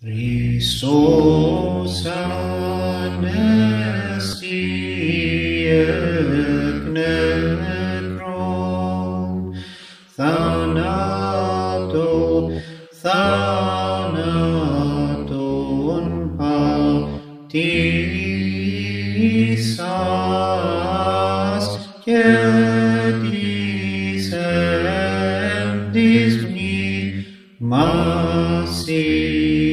Χριστός Ανέστη εκ νεκρών, θάνατον πατήσας και της εν της μνήμασι